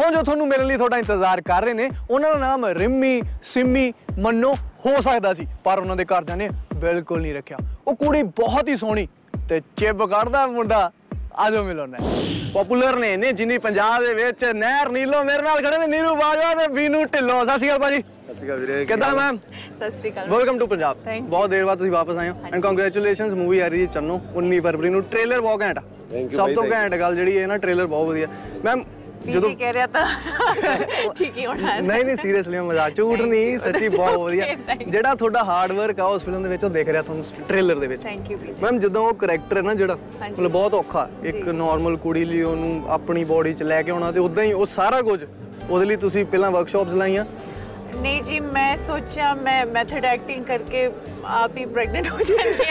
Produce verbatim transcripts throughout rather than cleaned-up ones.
हुण जो तुहानूं मिलण लई तुहाडा इंतजार कर रहे ने उन्हां दा नाम रिम्मी सिमी मन्नो हो सकदा सी पर उन्हां दे घरदियां ने बिल्कुल नहीं रखिया। वो कुड़ी बहुत ही सोहनी ते चिब कढ़दा मुंडा आजो मिलोना पॉपुलर ने इन्ने जिन्नी पंजाब दे विच नहर नीलो मेरे नाल खड़े ने नीरू बाजवा ते बीनू ढिल्लों। सत श्री अकाल भाजी। सत श्री अकाल वीरे किदां मैम? सत श्री अकाल। Welcome to Punjab. बहुत देर बाद तुसीं वापस आए हो एंड कांग्रेचुलेशंस मूवी आ रही है चन्नो उन्नीस फरवरी नूं ट्रेलर बहुत घैंट आ। सब तो घैंट गल जिहड़ी है ना ट्रेलर बहुत वधिया मैम जो कह रहा था ठीक ही होना है। नहीं नहीं सीरियसली मजाक झूठ नहीं सच्ची बहुत वधिया ਜਿਹੜਾ ਤੁਹਾਡਾ ਹਾਰਡ ਵਰਕ ਆ ਉਸ ਫਿਲਮ ਦੇ ਵਿੱਚ ਉਹ ਦੇਖ ਰਿਹਾ ਤੁਹਾਨੂੰ ਟ੍ਰੇਲਰ ਦੇ ਵਿੱਚ। Thank you busy. ਮੈਮ ਜਦੋਂ ਉਹ ਕਰੈਕਟਰ ਹੈ ਨਾ ਜਿਹੜਾ ਮਤਲਬ ਬਹੁਤ ਔਖਾ ਇੱਕ ਨਾਰਮਲ ਕੁੜੀ ਲਈ ਉਹਨੂੰ ਆਪਣੀ ਬੋਡੀ 'ਚ ਲੈ ਕੇ ਆਉਣਾ ਤੇ ਉਦਾਂ ਹੀ ਉਹ ਸਾਰਾ ਕੁਝ ਉਹਦੇ ਲਈ ਤੁਸੀਂ ਪਹਿਲਾਂ ਵਰਕਸ਼ਾਪਸ ਲਾਈਆਂ? नहीं जी मैं सोचा मैं मेथड एक्टिंग करके आप ही प्रेग्नेंट हो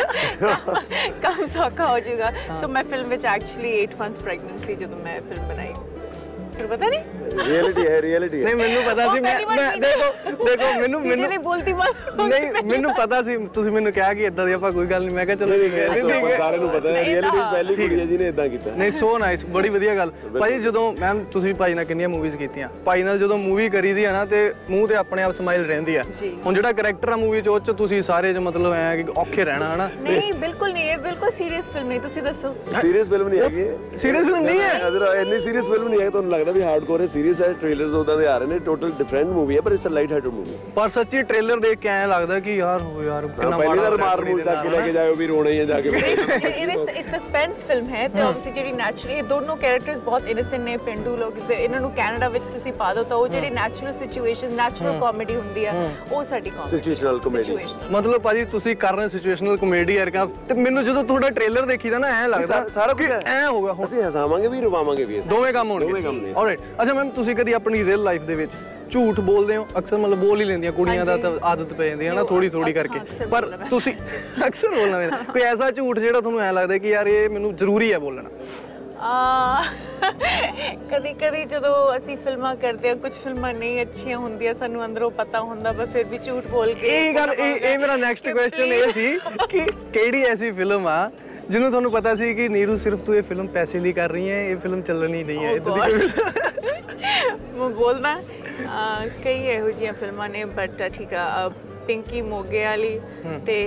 जाएंगे कम सौखा हो जाएगा। सो मैं फिल्म में एक्चुअली एट मंथ्स प्रेगनेंट थी जब मैं फिल्म बनाई। फिर पता नहीं रियलिटी है रियलिटी है। नहीं मैनू पता सी मैं मैं देखो देखो मैनू मैनू नहीं बोलती मत नहीं मैनू पता सी ਤੁਸੀਂ ਮੈਨੂੰ ਕਿਹਾ ਕਿ ਇਦਾਂ ਦੀ ਆਪਾਂ ਕੋਈ ਗੱਲ ਨਹੀਂ ਮੈਂ ਕਿਹਾ ਚਲੋ ਠੀਕ ਹੈ ਠੀਕ ਹੈ ਸਾਰਿਆਂ ਨੂੰ ਪਤਾ ਹੈ ਰਿयलिटी ਪਹਿਲੀ ਕੁੜੀ ਜੀ ਨੇ ਇਦਾਂ ਕੀਤਾ। ਨਹੀਂ ਸੋ ਨਾਈਸ ਬੜੀ ਵਧੀਆ ਗੱਲ ਭਾਈ। ਜਦੋਂ ਮੈਮ ਤੁਸੀਂ ਭਾਈ ਨਾਲ ਕਿੰਨੀਆਂ ਮੂਵੀਜ਼ ਕੀਤੀਆਂ ਭਾਈ ਨਾਲ ਜਦੋਂ ਮੂਵੀ ਕਰੀਦੀ ਆ ਨਾ ਤੇ ਮੂੰਹ ਤੇ ਆਪਣੇ ਆਪ ਸਮਾਈਲ ਰਹਿੰਦੀ ਆ। ਹੁਣ ਜਿਹੜਾ ਕੈਰੈਕਟਰ ਆ ਮੂਵੀ ਚ ਉਹ ਚ ਤੁਸੀਂ ਸਾਰੇ ਚ ਮਤਲਬ ਐ ਕਿ ਔਖੇ ਰਹਿਣਾ ਹਨਾ? ਨਹੀਂ ਬਿਲਕੁਲ ਨਹੀਂ ਇਹ ਬਿਲਕੁਲ ਸੀਰੀਅਸ ਫਿਲਮ ਨਹੀਂ। ਤੁਸੀਂ ਦੱਸੋ ਸੀਰੀਅਸ ਫਿਲਮ ਨਹੀਂ ਹੈਗੀ। ਸੀਰੀਅਸ ਫਿਲਮ ਨਹੀਂ ਹੈ ਅਦਰ ਇੰਨੀ ਸੀਰੀਅਸ ਫਿਲਮ ਨਹੀਂ ਹੈ ਤੁਹਾਨੂੰ ਲੱਗਦਾ ਵੀ ਹਾਰਡਕੋਰ ਹੈ ਸੀਰੀਅਸ ਹੈ ट्रेलर्स उदा दे आ रहे ने टोटल डिफरेंट मूवी है पर it's a light hearted movie. पर सच्ची ट्रेलर देख के ऐ लगदा कि यार हो यार कितना पहली बार मार मूव तक के लेके जाओ भी रोना ही है जाके। ये सस्पेंस फिल्म है ते ऑब्वियसली जेडी नेचुरली दोनों कैरेक्टर्स बहुत इनोसेंट ने पेंडू लोग इन्हां नु कनाडा विच तुसी पा दो तो वो जेडी नेचुरल सिचुएशंस नेचुरल कॉमेडी हुंदी है वो साडी कॉमेडी सिचुएशनल कॉमेडी मतलब भाजी तुसी कर रहे सिचुएशनल कॉमेडी यार का ते मेनू जदों ਤੁਹਾਡਾ ट्रेलर देखीदा ना ऐ लगदा सारा कुछ ऐ होगा ਅਸੀਂ ਹਸਾਵਾਂਗੇ ਵੀ ਰਵਾਵਾਂਗੇ ਵੀ ਦੋਵੇਂ ਕੰਮ ਹੋਣਗੇ। ਆਲਰਾਈਟ ਅੱਛਾ ਮੈਮ ਤੁਸੀਂ ਕਦੀ ਆਪਣੀ ਰੀਅਲ ਲਾਈਫ ਦੇ ਵਿੱਚ ਝੂਠ ਬੋਲਦੇ ਹੋ? ਅਕਸਰ ਮਤਲਬ ਬੋਲ ਹੀ ਲੈਂਦੀਆਂ ਕੁੜੀਆਂ ਦਾ ਤਾਂ ਆਦਤ ਪੈ ਜਾਂਦੀ ਹੈ ਨਾ ਥੋੜੀ ਥੋੜੀ ਕਰਕੇ ਪਰ ਤੁਸੀਂ ਅਕਸਰ ਬੋਲਣਾ ਪੈਂਦਾ ਕੋਈ ਐਸਾ ਝੂਠ ਜਿਹੜਾ ਤੁਹਾਨੂੰ ਐ ਲੱਗਦਾ ਕਿ ਯਾਰ ਇਹ ਮੈਨੂੰ ਜ਼ਰੂਰੀ ਹੈ ਬੋਲਣਾ? ਕਦੀ ਕਦੀ ਜਦੋਂ ਅਸੀਂ ਫਿਲਮਾਂ ਕਰਦੇ ਹਾਂ ਕੁਝ ਫਿਲਮਾਂ ਨਹੀਂ ਅੱਛੀਆਂ ਹੁੰਦੀਆਂ ਸਾਨੂੰ ਅੰਦਰੋਂ ਪਤਾ ਹੁੰਦਾ ਪਰ ਫਿਰ ਵੀ ਝੂਠ ਬੋਲ ਕੇ ਇਹ ਗੱਲ ਇਹ ਇਹ ਮੇਰਾ ਨੈਕਸਟ ਕੁਐਸਚਨ ਇਹ ਸੀ ਕਿ ਕਿਹੜੀ ਐਸੀ ਫਿਲਮ ਆ ਜਿਹਨੂੰ ਤੁਹਾਨੂੰ ਪਤਾ ਸੀ ਕਿ ਨੀਰੂ ਸਿਰਫ ਤੂੰ ਇਹ ਫਿਲਮ ਪੈਸੇ ਲਈ ਕਰ ਰਹੀ ਹੈ ਇਹ ਫਿਲਮ ਚੱਲਣੀ ਨਹੀਂ ਹੈ ਇਦਾਂ ਦੀ ਮੈਂ ਬੋਲਣਾ ਕਈ ਇਹੋ ਜਿਹੀਆਂ ਫਿਲਮਾਂ ਨੇ ਬਟ ਠੀਕ ਆ ਪਿੰਕੀ ਮੋਗੇ ਵਾਲੀ ਤੇ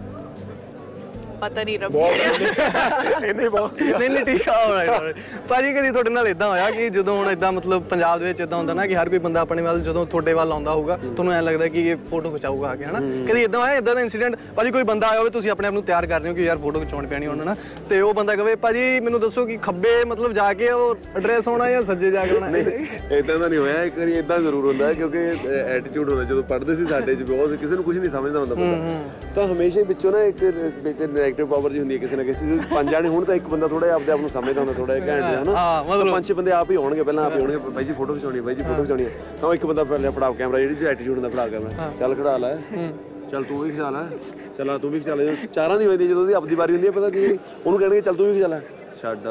ਪਤਾ ਨਹੀਂ ਰੱਬ ਇਹਨੇ ਬਹੁਤ ਨਹੀਂ ਨਹੀਂ ਠੀਕ ਆ ਆਲਰਾਈਟ ਭਾਜੀ ਕਦੀ ਤੁਹਾਡੇ ਨਾਲ ਇਦਾਂ ਹੋਇਆ ਕਿ ਜਦੋਂ ਹੁਣ ਇਦਾਂ ਮਤਲਬ ਪੰਜਾਬ ਦੇ ਵਿੱਚ ਇਦਾਂ ਹੁੰਦਾ ਨਾ ਕਿ ਹਰ ਕੋਈ ਬੰਦਾ ਆਪਣੇ ਵੱਲ ਜਦੋਂ ਤੁਹਾਡੇ ਵੱਲ ਆਉਂਦਾ ਹੋਊਗਾ ਤੁਹਾਨੂੰ ਐ ਲੱਗਦਾ ਕਿ ਇਹ ਫੋਟੋ ਖਿਚਾਊਗਾ ਆ ਕੇ ਹਨਾ ਕਦੀ ਇਦਾਂ ਹੋਇਆ ਇਦਾਂ ਦਾ ਇਨਸੀਡੈਂਟ ਭਾਜੀ ਕੋਈ ਬੰਦਾ ਆਇਆ ਹੋਵੇ ਤੁਸੀਂ ਆਪਣੇ ਆਪ ਨੂੰ ਤਿਆਰ ਕਰ ਰਹੇ ਹੋ ਕਿ ਯਾਰ ਫੋਟੋ ਖਿਚਾਉਣੀ ਪੈਣੀ ਉਹਨਾਂ ਨਾਲ ਤੇ ਉਹ ਬੰਦਾ ਕਹੇ ਭਾਜੀ ਮੈਨੂੰ ਦੱਸੋ ਕਿ ਖੱਬੇ ਮਤਲਬ ਜਾ ਕੇ ਉਹ ਐਡਰੈਸ ਹੋਣਾ ਜਾਂ ਸੱਜੇ ਜਾ ਕੇ ਹੋਣਾ? ਇਦਾਂ ਦਾ ਨਹੀਂ ਹੋਇਆ ਇੱਕ ਵਾਰੀ ਇਦਾਂ ਜ਼ਰੂਰ ਹੁੰਦਾ ਕਿਉਂਕਿ ਐਟੀਟਿਊਡ ਹੁੰਦਾ ਜਦੋਂ ਪੜ੍ਹਦੇ ਸੀ ਸਾਡੇ 'ਚ ਬਹੁਤ ਕਿਸੇ ਨੂੰ ਕੁਝ ਨਹੀਂ ਸਮਝਦਾ ਹੁੰਦਾ ਬੰਦਾ ਤਾਂ ਹਮੇਸ਼ਾ ਵਿੱਚੋਂ ਨਾ ਇੱਕ ਵਿੱਚ ਨੈਗੇਟਿਵ ਪਾਵਰ ਜੀ ਹੁੰਦੀ ਹੈ ਕਿਸੇ ਨਾ ਕਿਸੇ ਪੰਜ ਜਾਣੇ ਹੁਣ ਤਾਂ ਇੱਕ ਬੰਦਾ ਥੋੜਾ ਜਿਹਾ ਆਪਣੇ ਆਪ ਨੂੰ ਸਮਝਦਾ ਹੁੰਦਾ ਥੋੜਾ ਜਿਹਾ ਘੈਂਟ ਜਿਹਾ ਹਨਾ ਮਤਲਬ ਪੰਜ ਛੇ ਬੰਦੇ ਆਪ ਹੀ ਹੋਣਗੇ ਪਹਿਲਾਂ ਆਪ ਹੀ ਹੋਣਗੇ ਬਾਈ ਜੀ ਫੋਟੋ ਖਿਚਾਉਣੀ ਬਾਈ ਜੀ ਫੋਟੋ ਖਿਚਾਉਣੀ ਤਾਂ ਇੱਕ ਬੰਦਾ ਫਿਰ ਫੜਾ ਕੈਮਰਾ ਜਿਹੜੀ ਐਟੀਟਿਊਡ ਹੁੰਦਾ ਫੜਾ ਕੈਮਰਾ ਚੱਲ ਖੜਾ ਲੈ ਚੱਲ ਤੂੰ ਵੀ ਖਿਚਾ ਲੈ ਚਲਾ ਤੂੰ ਵੀ ਖਿਚਾ ਲੈ ਚਾਰਾਂ ਦੀ ਹੋਈ ਜਦੋਂ ਉਹਦੀ ਆਪਦੀ ਵਾਰੀ ਹੁੰਦੀ ਹੈ ਪਤਾ ਕੀ ਉਹਨੂੰ ਕਹਿਣਗੇ ਚੱਲ ਤੂੰ ਵੀ ਖਿਚਾ ਲੈ ਛੱਡ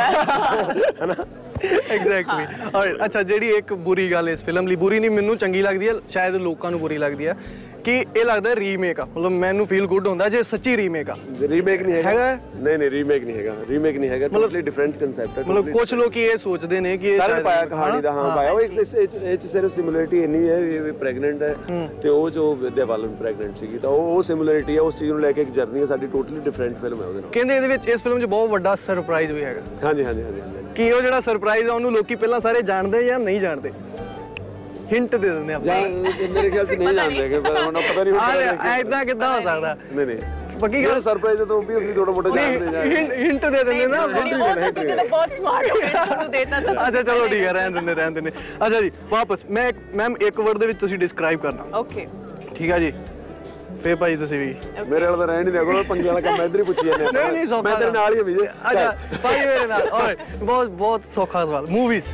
ਹਨਾ ਐਗਜ਼ੈਕਟਲੀ। ਆਲਰਾਈਟ ਅੱਛਾ ਜਿਹੜੀ ਇੱਕ ਬੁਰੀ ਗੱਲ ਇਸ ਫਿਲਮ ਲਈ ਬੁਰੀ ਨਹੀਂ ਮੈਨੂੰ ਚੰਗੀ ਲੱਗਦੀ ਹੈ ਸ਼ਾਇਦ ਲੋਕਾਂ ਨੂੰ ਬੁਰੀ ਲੱਗਦੀ ਹੈ ਕਿ ਇਹ ਲੱਗਦਾ ਰੀਮੇਕ ਆ ਮਤਲਬ ਮੈਨੂੰ ਫੀਲ ਗੁੱਡ ਹੁੰਦਾ ਜੇ ਸੱਚੀ ਰੀਮੇਕ ਆ। ਰੀਮੇਕ ਨਹੀਂ ਹੈਗਾ ਨਹੀਂ ਨਹੀਂ ਰੀਮੇਕ ਨਹੀਂ ਹੈਗਾ ਰੀਮੇਕ ਨਹੀਂ ਹੈਗਾ ਟੋਟਲੀ ਡਿਫਰੈਂਟ ਕਨਸੈਪਟ ਹੈ ਮਤਲਬ ਕੁਝ ਲੋਕ ਇਹ ਸੋਚਦੇ ਨੇ ਕਿ ਇਹ ਸਾਰੇ ਪਾਇਆ ਕਹਾਣੀ ਦਾ ਹਾਂ ਪਾਇਆ ਉਹ ਇਹ ਚ ਸਿਰਫ ਸਿਮਿਲਰਿਟੀ ਇੰਨੀ ਹੈ ਇਹ ਪ੍ਰੈਗਨੈਂਟ ਹੈ ਤੇ ਉਹ ਜੋ ਵਿਦਿਆ ਬਾਲਨ ਪ੍ਰੈਗਨੈਂਟ ਸੀਗੀ ਤਾਂ ਉਹ ਸਿਮਿਲਰਿਟੀ ਹੈ ਉਸ ਚੀਜ਼ ਨੂੰ ਲੈ ਕੇ ਇੱਕ ਜਰਨੀ ਹੈ ਸਾਡੀ ਟੋਟਲੀ ਡਿਫਰੈਂਟ ਫਿਲਮ ਹੈ ਉਹਦੇ ਨਾਲ। ਕਹਿੰਦੇ ਇਹਦੇ ਵਿੱਚ ਇਸ ਫਿਲਮ 'ਚ ਬਹੁਤ ਵੱਡਾ ਸਰਪ੍ਰਾਈਜ਼ ਵੀ ਹੈਗਾ। ਹਾਂਜੀ ਹਾਂਜੀ ਹਾਂਜੀ ਕੀ ਉਹ ਜਿਹੜਾ ਸਰਪ੍ਰਾਈਜ਼ ਆ ਉਹਨੂੰ ਲੋਕੀ ਪਹਿਲਾਂ ਸਾਰੇ ਜਾਣਦੇ ਜਾਂ ਨਹੀਂ ਜਾਣਦੇ? ਹਿੰਟ ਦੇ ਦਿੰਦੇ ਆਪਾਂ ਮੇਰੇ ਖਿਆਲ ਚ ਨਹੀਂ ਜਾਣਦੇ ਕਿ ਹੁਣ ਪਤਾ ਨਹੀਂ ਹੁੰਦਾ ਐਦਾਂ ਕਿੱਦਾਂ ਹੋ ਸਕਦਾ? ਨਹੀਂ ਨਹੀਂ ਪੱਕੀ ਗੱਲ ਸਰਪ੍ਰਾਈਜ਼ ਤਾਂ ਓਬਵੀਅਸਲੀ ਥੋੜਾ ਮੋਟਾ ਜਾਣਦੇ ਜਾਂਦੇ ਹਿੰਟ ਦੇ ਦਿੰਦੇ ਨਾ ਤੁਸੀਂ ਤਾਂ ਬਹੁਤ ਸਮਾਰਟ ਹੋ ਤੁਹਾਨੂੰ ਦੇਤਾ ਤਾਂ ਅੱਛਾ ਚਲੋ ਠੀਕ ਹੈ ਰਹਿਣ ਦਿੰਦੇ ਰਹਿਣ ਦਿੰਦੇ ਅੱਛਾ ਜੀ ਵਾਪਸ ਮੈਂ ਮੈਮ ਇੱਕ ਵਰਡ ਦੇ ਵਿੱਚ ਤੁਸੀਂ ਡਿਸਕ੍ਰਾਈਬ ਕਰਨਾ। ਓਕੇ ਠੀਕ ਆ ਜੀ ਫੇਰ ਭਾਈ ਤੁਸੀਂ ਵੀ ਮੇਰੇ ਵਾਲਾ ਤਾਂ ਰਹਿਣ ਨਹੀਂ ਲੱਗਦਾ ਪੰਗੇ ਵਾਲਾ ਕੰਮ ਇੱਧਰ ਹੀ ਪੁੱਛੀ ਜਾਂਦੇ ਨਹੀਂ ਨਹੀਂ ਸੌਖਾ ਮੈਂ ਤੇਰੇ ਨਾਲ ਹੀ ਵੀ ਅੱਛਾ ਭਾਈ ਮੇਰੇ ਨਾਲ ਆਲਰਾਈਟ ਬਹੁਤ ਬਹੁਤ ਸੌਖਾ ਸਵਾਲ movies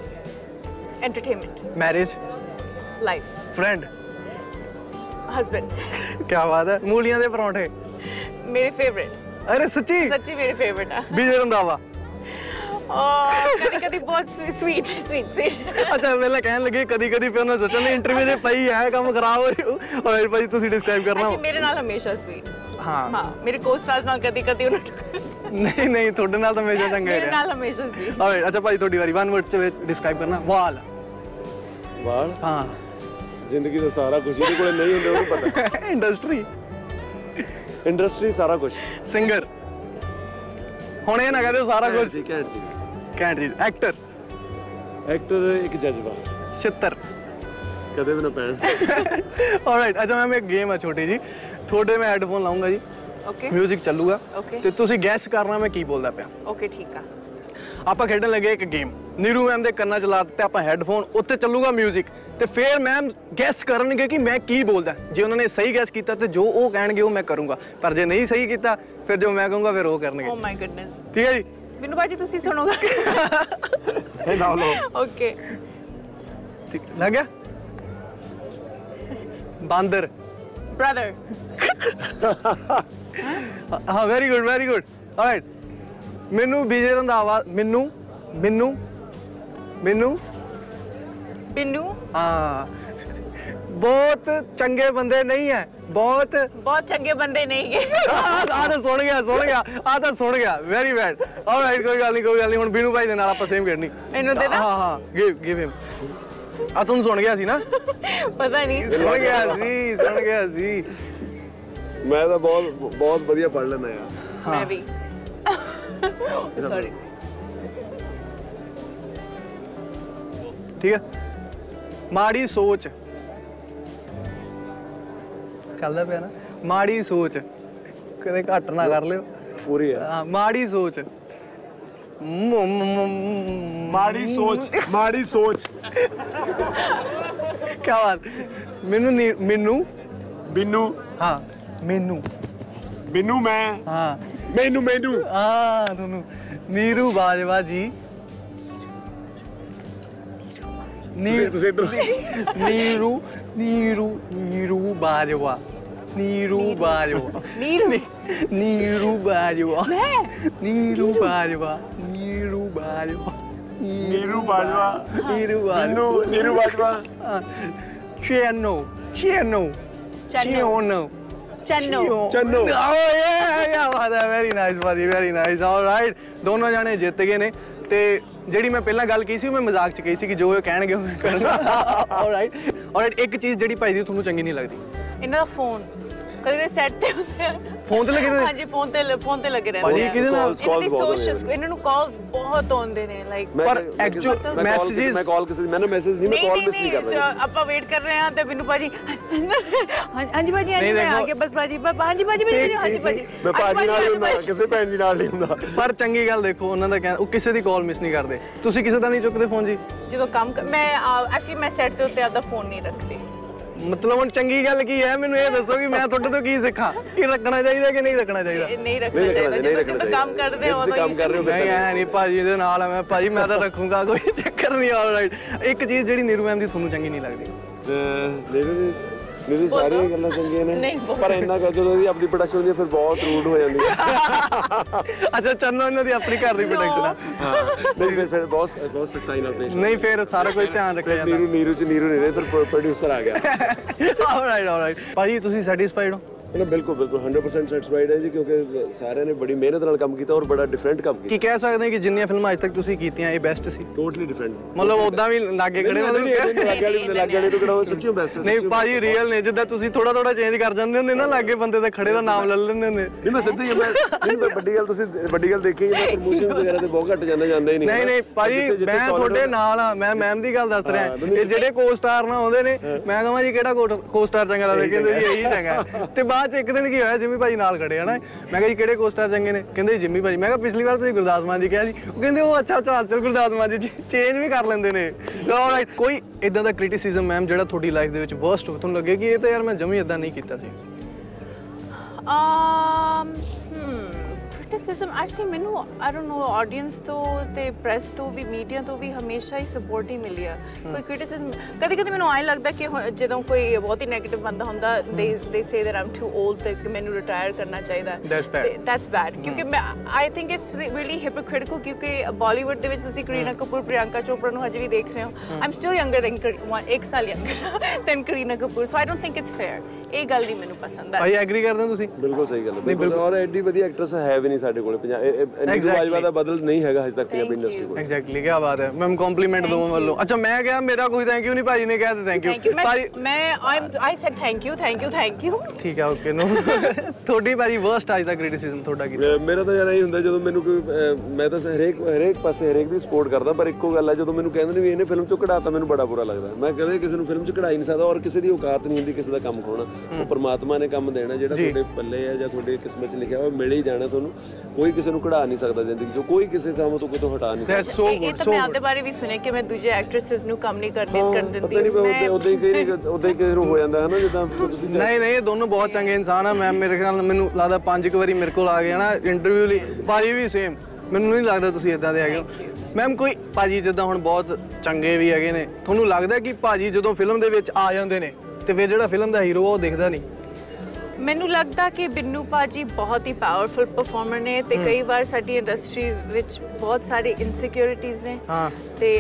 entertainment marriage life friend husband क्या बात है मूलियां दे परांठे मेरे फेवरेट अरे सच्ची सच्ची मेरे फेवरेट है विजय रंधावा कभी कभी बहुत स्वीट स्वीट स्वीट अच्छा पहले कहने लगे कभी कभी फिर मैं सोचा नहीं इंटरव्यू जे पई है काम खराब हो रही और भाई तुसी डिस्क्राइब करना अच्छा मेरे नाल हमेशा स्वीट हां हां मेरे को-स्टार्स नाल कभी कभी नहीं नहीं ਤੁਹਾਡੇ ਨਾਲ ਤਾਂ ਹਮੇਸ਼ਾ ਚੰਗਾ ਹੀ ਮੇਰੇ ਨਾਲ ਹਮੇਸ਼ਾ ਸੀ ਆਲਰਾਈਟ ਅੱਛਾ ਭਾਈ ਤੁਹਾਡੀ ਵਾਰੀ ਵਨ ਵਰਡ ਚ ਵਿੱਚ ਡਿਸਕ੍ਰਾਈਬ ਕਰਨਾ ਵਾਲ ਵਾਲ ਹਾਂ ਜ਼ਿੰਦਗੀ ਦਾ ਸਾਰਾ ਕੁਝ ਇਹਦੇ ਕੋਲ ਨਹੀਂ ਹੁੰਦਾ ਉਹਨੂੰ ਪਤਾ। ਇੰਡਸਟਰੀ ਇੰਡਸਟਰੀ ਸਾਰਾ ਕੁਝ। ਸਿੰਗਰ ਹੁਣ ਇਹ ਨਾ ਕਹਦੇ ਸਾਰਾ ਕੁਝ। ਠੀਕ ਹੈ ਚੀਜ਼। ਕੈਂਟ ਚੀਜ਼। ਐਕਟਰ ਐਕਟਰ ਇੱਕ ਜਜ਼ਬਾ। ਛਿੱਤਰ ਕਦੇ ਵੀ ਨਾ ਪੈਣ। ਆਲਰਾਈਟ ਅੱਛਾ ਮੈਮ ਇੱਕ ਗੇਮ ਹੈ ਛੋਟੀ ਜੀ ਤੁਹਾਡੇ ਮੈਂ ਹੈੱਡਫੋਨ ਲਾਉਂਗਾ ਜੀ ਓਕੇ ਮਿਊਜ਼ਿਕ ਚੱਲੂਗਾ Okay. ਤੇ ਤੁਸੀਂ ਗੈਸ ਕਰਨਾ ਮੈਂ ਕੀ ਬੋਲਦਾ ਪਿਆ। ਓਕੇ ਠੀਕ ਆ। ਆਪਾਂ ਖੇਡਣ ਲੱਗੇ ਇੱਕ ਗੇਮ ਨੀਰੂ ਮੈਮ ਦੇ ਕੰਨਾਂ 'ਚ ਲਾ ਦਿੱਤੇ ਆਪਾਂ ਹੈੱਡਫੋਨ ਉੱਤੇ ਚੱਲੂਗਾ ਮਿਊਜ਼ਿਕ ਤੇ ਫਿਰ ਮੈਮ ਗੈਸ ਕਰਨਗੇ ਕਿ ਮੈਂ ਕੀ ਬੋਲਦਾ ਜੇ ਉਹਨਾਂ ਨੇ ਸਹੀ ਗੈਸ ਕੀਤਾ ਤੇ ਜੋ ਉਹ ਕਹਿਣਗੇ ਉਹ ਮੈਂ ਕਰੂੰਗਾ ਪਰ ਜੇ ਨਹੀਂ ਸਹੀ ਕੀਤਾ ਫਿਰ ਜੋ ਮੈਂ ਕਹੂੰਗਾ ਫਿਰ ਉਹ ਕਰਨਗੇ। ਓ ਮਾਈ ਗੁੱਡਨੈਸ ਠੀਕ ਹੈ ਜੀ ਮੈਨੂੰ ਬਾਜੀ ਤੁਸੀਂ ਸੁਣੋਗੇ। ਇਹ ਨਾ ਲਓ। ਓਕੇ ਠੀਕ ਲੱਗ ਗਿਆ ਬਾਂਦਰ ਬ੍ਰਦਰ ਹਾਂ very good very good alright ਮੈਨੂੰ ਵਿਜੇ ਰੰਧਾਵਾ ਮੈਨੂੰ ਮੈਨੂੰ ਮੈਨੂੰ ਬਿੰਨੂ ਹਾਂ ਬਹੁਤ ਚੰਗੇ ਬੰਦੇ ਨਹੀਂ ਹੈ ਬਹੁਤ ਬਹੁਤ ਚੰਗੇ ਬੰਦੇ ਨਹੀਂ ਗੇ। ਆ ਤਾਂ ਸੁਣ ਗਿਆ ਸੁਣ ਗਿਆ ਆ ਤਾਂ ਸੁਣ ਗਿਆ ਵੈਰੀ ਬੈਡ ਆਲਰਾਈਟ ਕੋਈ ਗੱਲ ਨਹੀਂ ਕੋਈ ਗੱਲ ਨਹੀਂ ਹੁਣ ਬੀਨੂ ਭਾਈ ਦੇ ਨਾਲ ਆਪਾਂ ਸੇਮ ਖੇਡਣੀ ਮੈਨੂੰ ਦੇ ਹਾਂ ਹਾਂ ਗਿਵ ਗਿਵ ਹਿਮ ਆ ਤੁਹਾਨੂੰ ਸੁਣ ਗਿਆ ਸੀ ਨਾ ਪਤਾ ਨਹੀਂ ਸੁਣ ਗਿਆ ਸੀ ਸੁਣ ਗਿਆ ਸੀ ਮੈਂ ਤਾਂ ਬਹੁਤ ਬਹੁਤ ਵਧੀਆ ਪੜ੍ਹ ਲੈਂਦਾ ਯਾਰ। ਮੈਂ ਵੀ ਸੌਰੀ ਠੀਕ ਹੈ ਮਾੜੀ ਸੋਚ ਚੱਲਦਾ ਪਿਆ ਨਾ ਮਾੜੀ ਸੋਚ ਕਦੇ ਘੱਟ ਨਾ ਕਰ ਲਿਓ ਪੂਰੀ ਹੈ। ਹਾਂ ਮਾੜੀ ਸੋਚ ਮ- ਮ- ਮ- ਮਾੜੀ ਸੋਚ ਮਾੜੀ ਸੋਚ। ਕਿਆ ਬਾਤ ਮੈਨੂੰ ਨੀ- ਮੈਨੂੰ ਬਿੰਨੂ ਹਾਂ ਮੈਨੂੰ ਬਿੰਨੂ ਮੈਂ ਹਾਂ ਮੈਨੂੰ ਮੈਨੂੰ ਹਾਂ ਤੁਹਾਨੂੰ ਨੀਰੂ ਬਾਜਵਾ ਜੀ ਨੀ- ਤੁਸੀਂ ਇੱਧਰ ਨੀਰੂ ਨੀਰੂ ਨੀਰੂ ਬਾਜਵਾ ਨੀਰੂ ਬਾਜਵਾ ਨੀਰੂ ਨੀਰੂ ਬਾਜਵਾ ਮੈਂ ਨੀਰੂ ਬਾਜਵਾ ਨੀਰੂ ਬਾਜਵਾ ਨੀਰੂ ਬਾਜਵਾ ਨੀਰੂ ਬਾਜਵਾ ਬਿੰਨੂ ਨੀਰੂ ਬਾਜਵਾ ਚੈਨੋ ਚੈਨੋ ਚੰਨੋ ਚੰਨੋ ਚੰਨੋ। ਓ ਯਾ ਯਾ ਬਾਤ ਹੈ ਵੈਰੀ ਨਾਈਸ ਬਾਜੀ ਵੈਰੀ ਨਾਈਸ ਆਲਰਾਈਟ ਦੋਨੋਂ ਜਾਣੇ ਜਿੱਤ ਗਏ ਨੇ ਤੇ ਜਿਹੜੀ ਮੈਂ ਪਹਿਲਾਂ ਗੱਲ ਕੀਤੀ ਸੀ ਉਹ ਮੈਂ ਮਜ਼ਾਕ ਚ ਕਹੀ ਸੀ ਕਿ ਜੋ ਇਹ ਕਹਿਣਗੇ ਉਹ ਮੈਂ ਕਰਨਾ ਆਲਰਾਈਟ ਆਲਰਾਈਟ ਇੱਕ ਚੀਜ਼ ਜਿਹੜੀ ਭਾਈ ਦੀ ਤੁਹਾਨੂੰ ਚੰਗੀ ਨਹੀਂ ਲੱਗਦੀ ਇਹਨਾਂ ਦਾ ਫੋਨ ਕਦੇ ਕਦੇ ਸੈੱਟ ਤੇ ਹੁੰਦੇ ਆ ਫੋਨ ਤੇ ਲੱਗੇ ਰਹਿੰਦੇ? ਹਾਂਜੀ ਫੋਨ ਤੇ ਫੋਨ ਤੇ ਲੱਗੇ ਭਾਜੀ, ਰਹਿੰਦੇ ਕਿਹਦੇ ਨਾਲ? ਇਹਨਾਂ ਦੀ Calls ਬਹੁਤ ਸੋਸ਼ਲ ਆਉਂਦੀਆਂ ਇਹਨਾਂ ਨੂੰ ਕਾਲਸ ਬਹੁਤ ਆਉਂਦੇ ਨੇ ਲਾਈਕ ਮੈਂ- ਪਰ ਮੈਂ- actual ਮੈਂ call- messages- ਮੈਂ ਕਾਲ ਕਿਸੇ ਦੀ ਮੈਨੂੰ ਮੈਸੇਜ ਨਹੀਂ ਮੈਂ ਨਹੀਂ ਕਾਲ ਨਹੀਂ ਮਿਸ ਨਹੀਂ ਨਹੀਂ ਕਰਦਾ। ਆਪਾਂ ਵੇਟ ਕਰ ਰਹੇ ਹਾਂ ਤੇ ਬਿੰਨੂ ਭਾਜੀ ਹਾਂਜੀ ਭਾਜੀ ਹਾਂਜੀ ਨਹੀਂ, ਮੈਂ ਆ ਦੇਖੋ- ਗਿਆ ਬਸ ਭਾਜੀ ਬ- ਹਾਂਜੀ ਭਾਜੀ ਭਾਜੀ ਹਾਂਜੀ ਭਾਜੀ ਮੈਂ ਭਾਜੀ ਨਾਲ ਹੀ ਹਾਂਜੀ, ਹੁੰਦਾ ਭਾਜੀ। ਕਿਸੇ ਭੈਣ ਜੀ ਨਾਲ ਨਹੀਂ ਹੁੰਦਾ। ਪਰ ਚੰਗੀ ਗੱਲ ਦੇਖੋ ਉਹਨਾਂ ਦਾ ਕਹਿਣਾ ਉਹ ਕਿਸੇ ਦੀ ਕਾਲ ਮਿਸ ਨਹੀਂ ਕਰਦੇ ਤੁਸੀਂ ਕਿਸੇ ਦਾ ਨਹੀਂ ਚੁੱਕਦੇ ਫੋਨ ਜੀ ਜਦੋਂ ਕੰਮ ਕਰ- ਮੈਂ ਐਕਚੁਅਲੀ ਮੈਂ ਸੈੱਟ ਦੇ ਉੱਤੇ ਆਪਦਾ ਫੋਨ ਨਹੀਂ ਰੱਖਦੀ ਮਤਲਬ ਹੁਣ ਚੰਗੀ ਗੱਲ ਕੀ ਹੈ ਮੈਨੂੰ ਇਹ ਦੱਸੋ ਕਿ ਮੈਂ ਤੁਹਾਡੇ ਤੋਂ ਕੀ ਸਿੱਖਾਂ ਕਿ ਰੱਖਣਾ ਚਾਹੀਦਾ ਕਿ ਨਹੀਂ ਰੱਖਣਾ ਚਾਹੀਦਾ ਇਹ ਨਹੀਂ ਰੱਖਣਾ ਨਹੀਂ ਚਾਹੀਦਾ ਰੱਖਣਾ ਜਦੋਂ ਚਾਹੀਦਾ। ਜਦੋਂ ਕੰਮ ਕਰਦੇ ਹੋ ਤੁਸੀਂ ਕੰਮ ਕਰ ਰਹੇ ਹੋ ਨਹੀਂ ਐ ਨਹੀਂ ਭਾਜੀ ਦੇ ਨਾਲ ਆ ਮੈਂ ਭਾਜੀ ਮੈਂ ਤਾਂ ਰੱਖੂੰਗਾ ਕੋਈ ਚੱਕਰ ਨਹੀਂ ਆਲਰਾਈਟ ਇੱਕ ਚੀਜ਼ ਜਿਹੜੀ ਨੀਰੂ ਮੈਮ ਦੀ ਤੁਹਾਨੂੰ ਚੰਗੀ ਨਹੀਂ ਲੱਗਦੀ ਮੇਰੇ ਦੀ ਮੇਰੀ ਸਾਰੀਆਂ ਗੱਲਾਂ ਚੰਗੀਆਂ ਨੇ ਨਹੀਂ, ਬੋਲੋ। ਪਰ ਇੰਨਾ ਕਰ ਜਦੋਂ ਇਹਦੀ ਆਪਣੀ ਪ੍ਰੋਡਕਸ਼ਨ ਹੁੰਦੀ ਹੈ ਫਿਰ ਬਹੁਤ ਰੂਡ ਹੋ ਜਾਂਦੀ ਹੈ। ਅੱਛਾ ਚੰਨੋ ਇਹਨਾਂ ਦੀ ਆਪਣੀ ਘਰ ਦੀ ਪ੍ਰੋਡਕਸ਼ਨ ਆ ਹਾਂ ਨਹੀਂ ਫਿਰ ਫਿਰ ਬਹੁਤ ਬਹੁਤ ਸਖਤਾਈ ਨਾਲ ਪੇਸ਼ ਨਹੀਂ ਫਿਰ ਸਾਰਾ ਕੁਝ ਧਿਆਨ ਰੱਖਿਆ ਜਾਂਦਾ ਨੀਰੂ ਨੀਰੂ ਚ ਨੀਰੂ ਨਹੀਂ ਰਹੇ ਫਿਰ ਪ੍ਰੋਡਿਊਸਰ ਆ ਗਿਆ। ਆਲਰਾਈਟ ਆਲਰਾਈਟ ਭਾਜੀ ਤੁਸੀਂ ਸੈਟੀਸਫਾਈਡ ਹੋ ਨਾ ਬਿਲਕੁਲ ਬਿਲਕੁਲ ਹੰਡਰਡ ਪਰਸੈਂਟ ਸੈਟੀਸਫਾਈਡ ਹੈ ਜੀ ਕਿਉਂਕਿ ਸਾਰਿਆਂ ਨੇ ਬੜੀ ਮਿਹਨਤ ਨਾਲ ਕੰਮ ਕੀਤਾ ਔਰ ਬੜਾ ਡਿਫਰੈਂਟ ਕੰਮ ਕੀਤਾ। ਕੀ ਕਹਿ ਸਕਦੇ ਕਿ ਜਿੰਨੀਆਂ ਫਿਲਮਾਂ ਅੱਜ ਤੱਕ ਤੁਸੀਂ ਕੀਤੀਆਂ ਇਹ ਬੈਸਟ ਸੀ ਟੋਟਲੀ ਡਿਫਰੈਂਟ ਮਤਲਬ ਉਦਾਂ ਵੀ ਲਾਗੇ ਖੜੇ ਨਹੀਂ ਨਹੀਂ ਲੱਗੇ ਵਾਲੇ ਲੱਗੇ ਵਾਲੇ ਤੋਂ ਕਿਹੜਾ ਸੱਚੀ ਬੈਸਟ ਹੈ। ਨਹੀਂ ਭਾਜੀ ਰੀਅਲ ਨੇ ਜਿੱਦਾਂ ਤੁਸੀਂ ਥੋੜਾ ਥੋੜਾ ਚੇਂਜ ਕਰ ਜਾਂਦੇ ਹੁੰਦੇ ਨਾ ਲਾਗੇ ਬੰਦੇ ਦਾ ਖੜੇ ਦਾ ਨਾਮ ਲੈ ਲੈਂਦੇ ਹੁੰਦੇ ਨਹੀਂ ਮੈਂ ਸਿੱਧੀ ਮੈਂ ਨਹੀਂ ਮੈਂ ਵੱਡੀ ਗੱਲ ਤੁਸੀਂ ਵੱਡੀ ਗੱਲ ਦੇਖੀ ਮੈਂ ਪ੍ਰਮੋਸ਼ਨ ਵਗੈਰਾ ਤੇ ਬਹੁਤ ਘੱਟ ਜਾਂਦਾ ਜਾਂਦਾ ਹੀ ਨਹੀਂ ਨਹੀਂ ਨਹੀਂ ਭਾਜੀ ਮੈਂ ਤੁਹਾਡੇ ਨਾਲ ਆ ਮੈਂ ਮੈਮ ਦੀ ਗੱਲ ਦੱਸ ਰਿਹਾ ਇਹ ਜਿਹੜੇ ਕੋ-ਸਟਾਰ ਨਾ ਆਉਂਦੇ ਨੇ ਮੈਂ ਕਹਾਂ ਜੀ ਕਿਹੜਾ ਕੋ-ਸਟਾਰ ਚੰਗਾ ਲੱਗਦਾ ਕਹਿੰਦੇ ਜੀ ਇਹੀ ਚੰਗਾ ਤੇ ਬਾਅਦ ਚ ਇੱਕ ਦਿਨ ਕੀ ਹੋਇਆ ਜਿੰਮੀ ਭਾਜੀ ਨਾਲ ਖੜੇ ਹਨਾ ਮੈਂ ਕਿਹਾ ਜੀ ਕਿਹੜੇ ਕੋ-ਸਟਾਰ ਚੰਗੇ ਨੇ ਕਹਿੰਦੇ ਜਿੰਮੀ ਭਾਜੀ ਮੈਂ ਕਿਹਾ ਪਿਛਲੀ ਵਾਰ ਤੁਸੀਂ ਗੁਰਦਾਸ ਮਾਨ ਜੀ ਕਿਹਾ ਜੀ ਉਹ ਕਹਿੰਦੇ ਉਹ ਅੱਛਾ ਅੱਛਾ ਚਲ ਗੁਰਦਾਸ ਮਾਨ ਜੀ ਚੇਂਜ ਵੀ ਕਰ ਲੈਂਦੇ ਨੇ ਚਲੋ ਆਲਰਾਈਟ ਕੋਈ ਇਦਾਂ ਦਾ ਕ੍ਰਿਟਿਸਿਜ਼ਮ ਮੈਮ ਜਿਹੜਾ ਤੁਹਾਡੀ ਲਾਈਫ ਦੇ ਵਿੱਚ ਵਰਸਟ ਹੋ ਤੁਹਾਨੂੰ ਲੱਗੇ ਕਿ ਇਹ ਤਾਂ ਯਾਰ ਮੈਂ ਜਮੀ ਇਦਾਂ ਨਹੀਂ ਕੀਤਾ ਸੀ um hmm criticism actually ਮੈਨੂੰ I don't know audience ਤੋਂ ਤੇ press ਤੋਂ ਵੀ media ਤੋਂ ਵੀ ਹਮੇਸ਼ਾ ਹੀ support ਹੀ ਮਿਲੀ ਆ ਕੋਈ criticism ਕਦੇ ਕਦੇ ਮੈਨੂੰ ਐਂ ਲੱਗਦਾ ਕਿ ਹੁਣ ਜਦੋਂ ਕੋਈ ਬਹੁਤ ਹੀ negative ਬੰਦਾ ਹੁੰਦਾ they they say that I'm too old ਤੇ ਮੈਨੂੰ retire ਕਰਨਾ ਚਾਹੀਦਾ That's bad. ਤੇ that's bad ਕਿਉਂਕਿ ਮੈਂ I think it's really hypocritical ਕਿਉਂਕਿ ਬਾਲੀਵੁੱਡ ਦੇ ਵਿੱਚ ਤੁਸੀਂ ਕਰੀਨਾ ਕਪੂਰ ਪ੍ਰਿਯੰਕਾ ਚੋਪੜਾ ਨੂੰ ਹਜੇ ਵੀ ਦੇਖ ਰਹੇ ਹੋ I'm still younger than one ਇੱਕ ਸਾਲ younger than Kareena Kapoor so I don't think it's fair ਇਹ ਗੱਲ ਨਹੀਂ ਮੈਨੂੰ ਪਸੰਦ ਆ ਭਾਈ ਐਗਰੀ ਕਰਦੇ ਹੋ ਤੁਸੀਂ ਬਿਲਕੁਲ ਸਹੀ ਗੱਲ ਹੈ ਬਿਲਕੁਲ ਔਰ ਐਡੀ ਵਧੀਆ ਐਕਟਰਸ ਹੈ ਵੀ ਨਹੀਂ ਸਾਡੇ ਕੋਲੇ ਨੀਰੂ ਬਾਜਵਾ ਦਾ ਬਦਲ ਨਹੀਂ ਹੈਗਾ ਹਜੇ ਤੱਕ ਪੰਜਾਬੀ ਇੰਡਸਟਰੀ ਕੋਲ। ਐਗਜ਼ੈਕਟਲੀ, ਕੀ ਬਾਤ ਹੈ ਮੈਮ, ਕੰਪਲੀਮੈਂਟ ਦੋ ਵੱਲੋਂ। ਅੱਛਾ ਮੈਂ ਕਿਹਾ ਮੇਰਾ ਕੋਈ ਥੈਂਕ ਯੂ ਨਹੀਂ, ਭਾਜੀ ਨੇ ਕਿਹਾ ਤੇ ਥੈਂਕ ਯੂ ਭਾਜੀ। ਮੈਂ I said thank you thank you thank you. ਠੀਕ ਹੈ, ਓਕੇ। ਨੋ ਤੁਹਾਡੀ ਭਾਜੀ ਵਰਸਟ ਅੱਜ ਦਾ ਕ੍ਰਿਟਿਸਿਜ਼ਮ ਤੁਹਾਡਾ ਕੀ? ਮੇਰਾ ਤਾਂ ਯਾਰ ਇਹ ਹੁੰਦਾ ਜਦੋਂ ਮੈਨੂੰ ਕੋਈ ਮੈਂ ਤਾਂ ਹਰੇਕ ਹਰੇਕ ਪਾਸੇ ਹਰੇਕ ਦੀ ਸਪੋਰਟ ਕਰਦਾ, ਪਰ ਇੱਕੋ ਗੱਲ ਹੈ ਜਦੋਂ ਮੈਨੂੰ ਕਹਿੰਦੇ ਨੇ ਵੀ ਇਹਨੇ ਫਿਲਮ ਚੋਂ ਕਢਾਤਾ ਮੈਨੂੰ ਬੜਾ ਬੁਰਾ ਲੱਗਦਾ। ਮੈਂ ਕਦੇ ਕਿਸੇ ਨੂੰ ਫਿਲਮ ਚ ਕਢਾ ਹੀ ਨਹੀਂ ਸਕਦਾ, ਔਰ ਕਿਸੇ ਦੀ ਔਕਾਤ ਨਹੀਂ ਹੁੰਦੀ ਕਿਸੇ ਦਾ ਕੰਮ ਖੋਣਾ। ਉਹ ਪਰਮਾਤਮਾ ਨੇ ਕੰਮ ਦੇਣਾ, ਜਿਹੜਾ ਤੁਹਾਡੇ ਪੱਲੇ ਹੈ ਜਾਂ ਤੁਹਾਡੇ ਕਿਸਮਤ ਚ ਲਿਖਿਆ ਹੋਇਆ ਮਿਲ ਹੀ ਜਾਣਾ ਤੁਹਾਨੂੰ। ਕੋਈ ਕਿਸੇ ਨੂੰ ਕਢਾ ਨਹੀਂ ਸਕਦਾ ਜ਼ਿੰਦਗੀ ਚੋਂ, ਕੋਈ ਕਿਸੇ ਥਾਂ ਤੋਂ ਕਿਤੋਂ ਹਟਾ ਨਹੀਂ ਸਕਦਾ। ਸੋ ਗੁੱਡ, ਸੋ ਮੈਂ ਆਪਦੇ ਬਾਰੇ ਵੀ ਸੁਣਿਆ ਕਿ ਮੈਂ ਦੂਜੇ ਐਕਟ੍ਰੈਸਸ ਨੂੰ ਕੰਮ ਨਹੀਂ ਕਰਨ ਕਰਨ ਦਿੰਦੀ। ਪਤਾ ਨਹੀਂ ਉਦਾਂ ਹੀ ਕਈ ਉਦਾਂ ਹੀ ਕਿਸੇ ਨੂੰ ਹੋ ਜਾਂਦਾ ਹੈ ਨਾ, ਜਿੱਦਾਂ ਤੁਸੀਂ। ਨਹੀਂ ਨਹੀਂ, ਇਹ ਦੋਨੋਂ ਬਹੁਤ ਚੰਗੇ ਇਨਸਾਨ ਆ। ਮੈਂ ਮੇਰੇ ਖਿਆਲ ਮੈਨੂੰ ਲੱਗਦਾ ਪੰਜ ਕੁ ਵਾਰੀ ਮੇਰੇ ਕੋਲ ਆ ਗਏ ਨਾ ਇੰਟਰਵਿਊ ਲਈ। ਭਾਜੀ ਵੀ ਸੇਮ, ਮੈਨੂੰ ਨਹੀਂ ਲੱਗਦਾ ਤੁਸੀਂ ਇਦਾਂ ਦੇ ਹੈਗੇ ਹੋ ਮੈਮ। ਕੋਈ ਭਾਜੀ ਜਿੱਦਾਂ ਹੁਣ ਬਹੁਤ ਚੰਗੇ ਵੀ ਹੈਗੇ ਨੇ, ਤੁਹਾਨੂੰ ਲੱਗਦਾ ਕਿ ਭਾਜੀ ਜਦੋਂ ਫਿਲਮ ਦੇ ਵਿੱਚ ਆ ਜਾਂਦੇ ਨੇ ਤੇ ਫਿਰ ਜਿਹੜਾ ਫਿਲਮ ਦਾ ਹੀਰੋ ਉਹ ਦਿਖਦਾ ਨਹੀਂ? ਮੈਨੂੰ ਲੱਗਦਾ ਕਿ ਬਿੰਨੂ ਭਾਜੀ ਬਹੁਤ ਹੀ ਪਾਵਰਫੁਲ ਪਰਫਾਰਮਰ ਨੇ ਤੇ ਕਈ ਵਾਰ ਸਾਡੀ ਇੰਡਸਟਰੀ ਵਿੱਚ ਬਹੁਤ ਸਾਰੇ ਇਨਸਿਕਿਉਰਿਟੀਜ਼ ਨੇ। ਹਾਂ, ਤੇ